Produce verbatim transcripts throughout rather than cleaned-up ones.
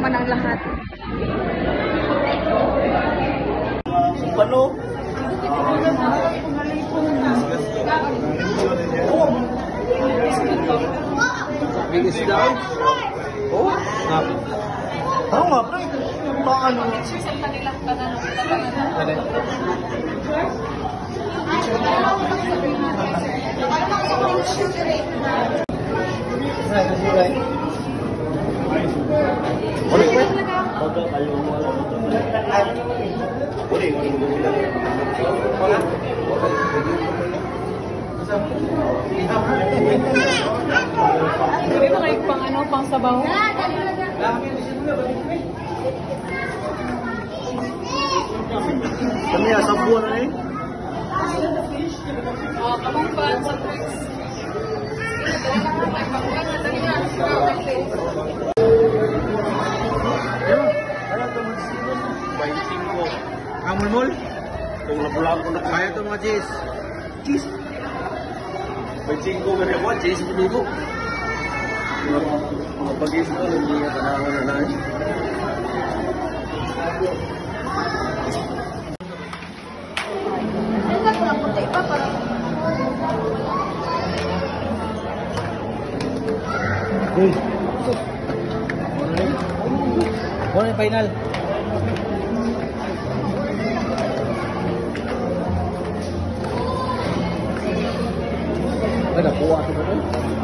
naman ang lahat. Paano? Bilis daw? Oo. Oo nga, pre. Paano? Hindi ba kayo pang ano, pang sabaw? Kami ya, sabuan na eh. Oh, kamang pa sa tricks. Amul-mul? Kung nabulaan ko na kaya ito mga Jis. Jis? Baitsing ko ganda mo, Jis, pinugo. Mga pag-is ko, hindi nga tanawa na na eh. Uy. Ano yung final? Ay, nakuha ito ba ito?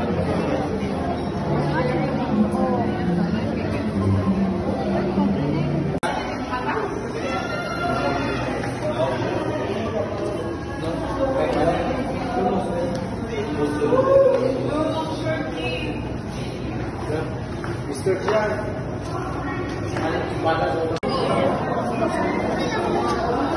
Mister Jan.